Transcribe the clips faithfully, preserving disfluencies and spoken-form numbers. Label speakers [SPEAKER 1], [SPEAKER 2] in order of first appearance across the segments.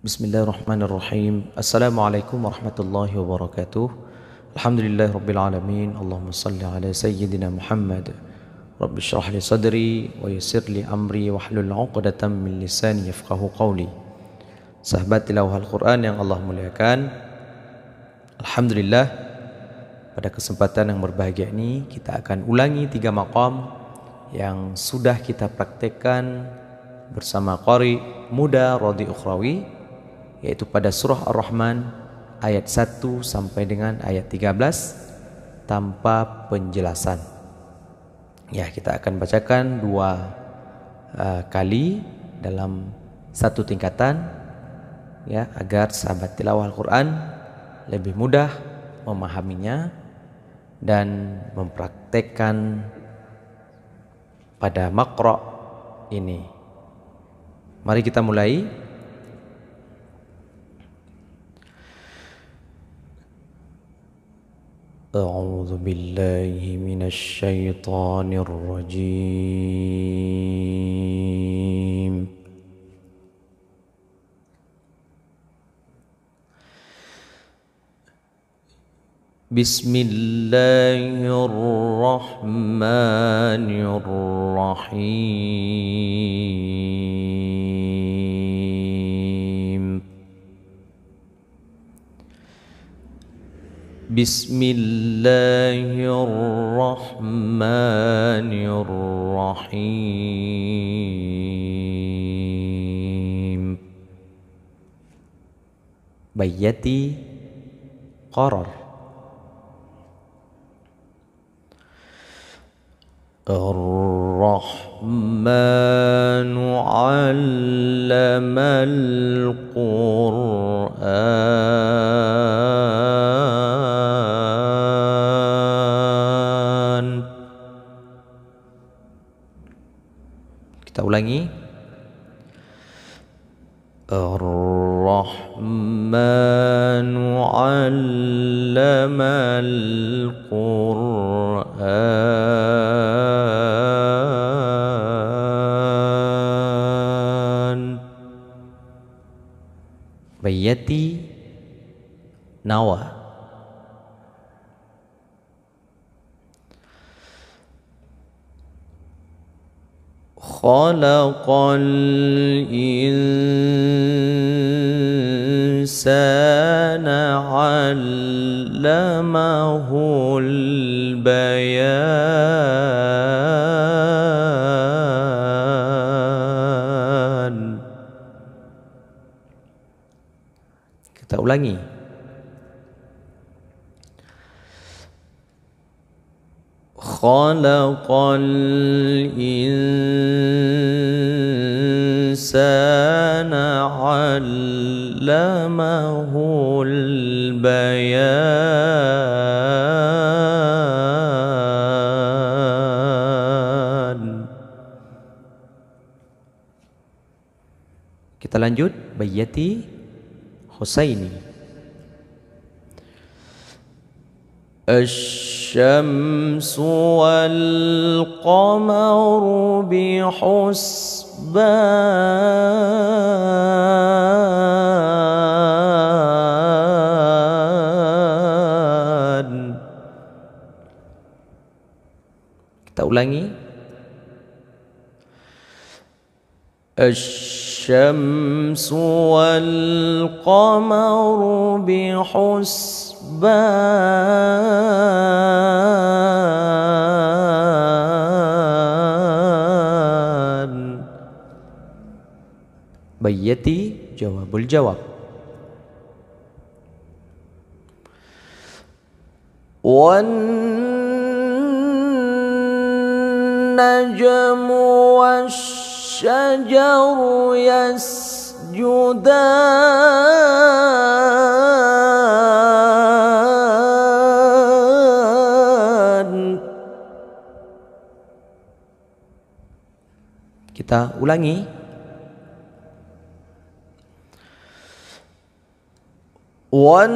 [SPEAKER 1] Bismillahirrahmanirrahim. Assalamualaikum warahmatullahi wabarakatuh. Alhamdulillah rabbil alamin. Allahumma salli ala sayyidina Muhammad. Rabbi syrah li sadri wa yassir li amri wahlul 'uqdatam min lisani yafqahu qawli. Sahabat tilawah Al-Quran yang Allah muliakan, alhamdulillah pada kesempatan yang berbahagia ini kita akan ulangi tiga maqam yang sudah kita praktekkan bersama qari muda Rodi Ukhrawi, yaitu pada surah Ar-Rahman ayat satu sampai dengan ayat tiga belas tanpa penjelasan. Ya, kita akan bacakan dua uh, kali dalam satu tingkatan, ya, agar sahabat tilawah Al-Quran lebih mudah memahaminya dan mempraktekkan pada makro ini. Mari kita mulai. A'udzu billahi minasy syaithanir rajim. Bismillahirrahmanirrahim. Bismillahirrahmanirrahim. Bayyati qarar. Ar-Rahmanu 'allamal Qur'an. Kita ulangi. Ar-Rahmanu 'allamal Qur'an. Bayyati nawa. Khalaqal insana 'allamahul bayan. Kita ulangi. Khalaqal insana 'allamahul bayan. Kita lanjut. Bayyati Husaini. Asy-syamsu wal qamaru bihusban. Kita ulangi. Asy-syamsu wal qamaru bihusban. Bayyati jawabul jawab. Wan najmu wasyajaru yasjudan. Kita ulangi. Wan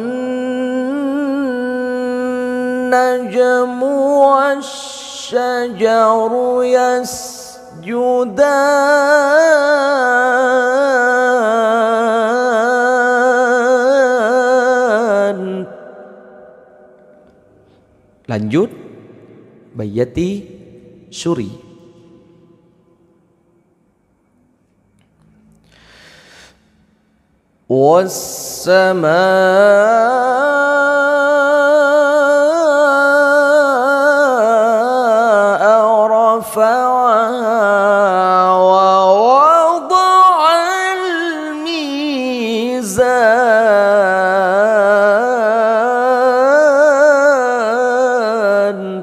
[SPEAKER 1] najmu wasyajaru yasjudan. Lanjut bayyati syuri. Was-samaa'a rafa'aha wa wada'al mizan.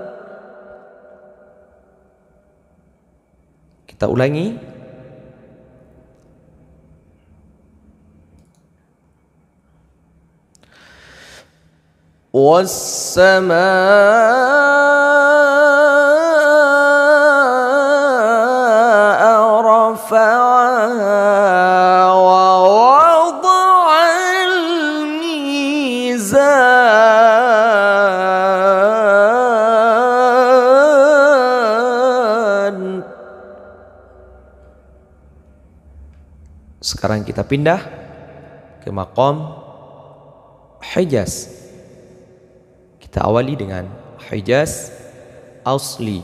[SPEAKER 1] Kita ulangi. Was-samaa'a rafa'aha wa wada'al mizan. Sekarang kita pindah ke maqam Hijaz. Kita awali dengan Hijaz asli.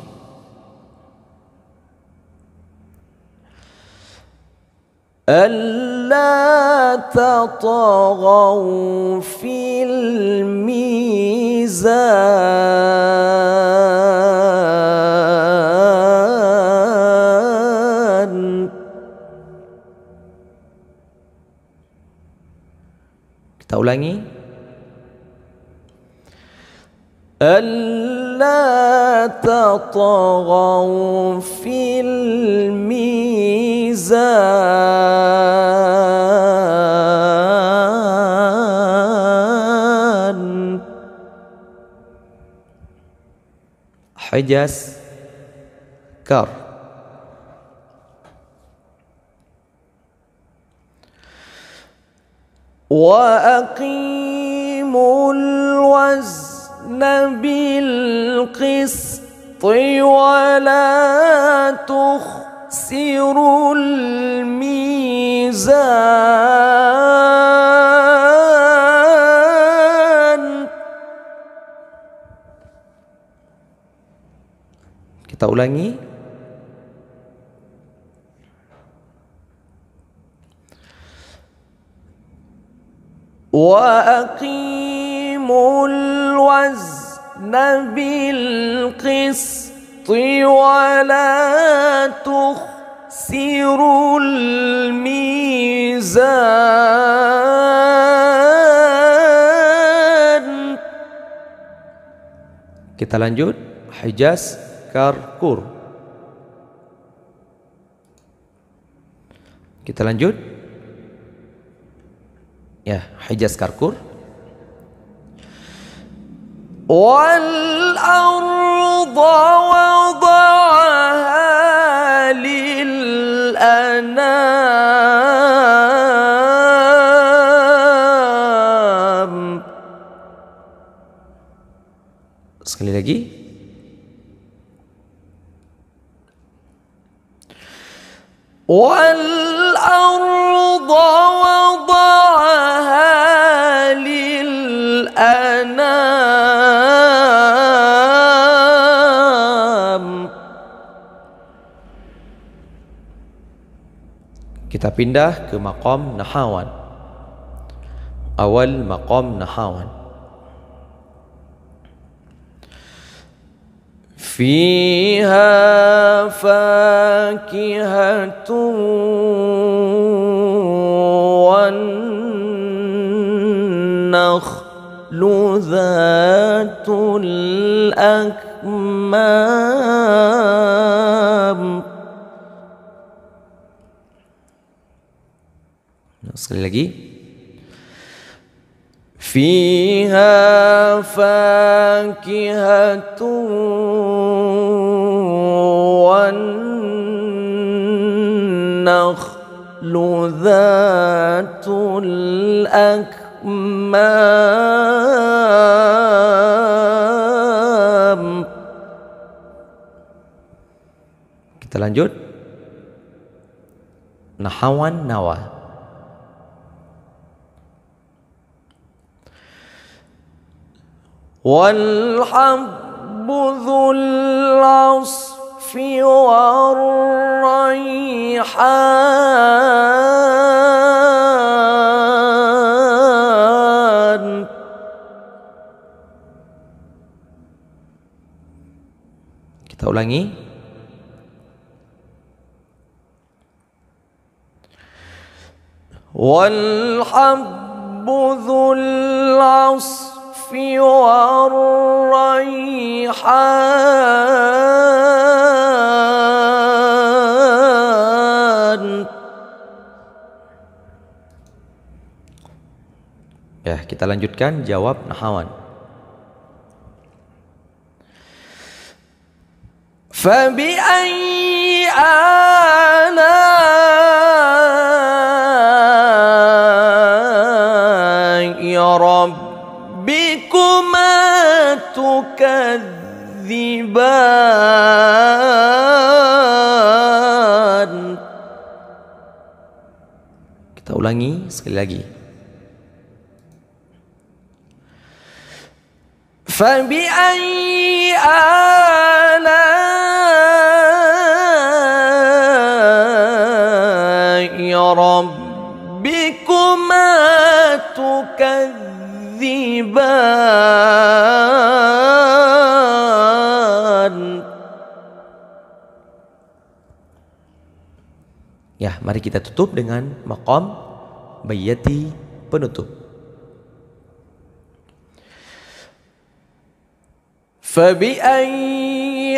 [SPEAKER 1] Alla tataghaw fil mizan. Kita ulangi. ألا تطغوا في الميزان. Hijaz kar. وأقيموا الوزن بالقسط ولا تخسروا الميزان. Kita ulangi. وأقيموا الوزن بالقسط ولا تخسروا الميزان. Kita lanjut. Hijaz karkur. Kita lanjut. Ya, Hijaz karkur. Wal arda wada'aha lil anam. Sekali lagi. Wal arda wada'aha lil anam. Kita pindah ke maqam nahawan. Awal maqam nahawan. Fiha fakihatun wan nakhlu dhatul akmam. Sekali lagi. Fiha fakihatun wan nakhlu dhatul akmam. Kita lanjut. Nahawan nawa. Wal habbu ذو العصف والريحان. Kita ulangi. والحب ذو العصف والريحان. Ya, kita lanjutkan jawab nahawan. فبأي آلاء ربكما تكذبان. Kita ulangi sekali lagi. فبأي آلاء ربكما تكذبان. Ya, mari kita tutup dengan maqam bayyati penutup. فبأي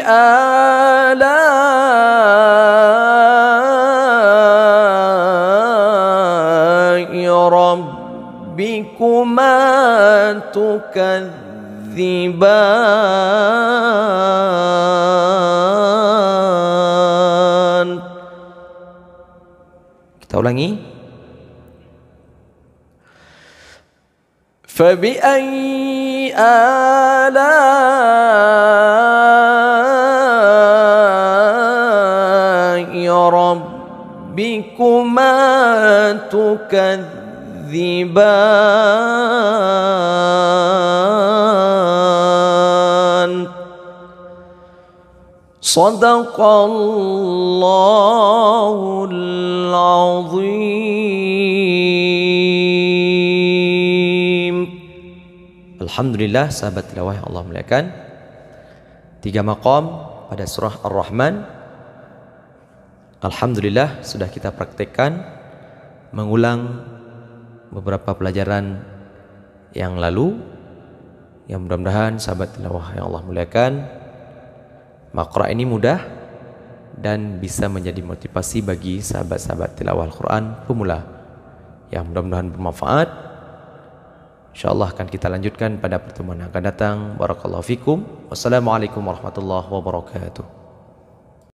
[SPEAKER 1] آلاء ربكما تكذبان. Kita ulangi. فبأي آلاء ربكما تكذبان. صدق الله العظيم. Alhamdulillah, sahabat tilawah yang Allah muliakan, tiga maqam pada surah Ar-Rahman alhamdulillah sudah kita praktekkan, mengulang beberapa pelajaran yang lalu. Yang mudah-mudahan sahabat tilawah yang Allah muliakan, maqra ini mudah dan bisa menjadi motivasi bagi sahabat-sahabat tilawah Al-Quran pemula, yang mudah-mudahan bermanfaat. InsyaAllah akan kita lanjutkan pada pertemuan yang akan datang. Barakallahu fikum. Wassalamualaikum warahmatullahi wabarakatuh.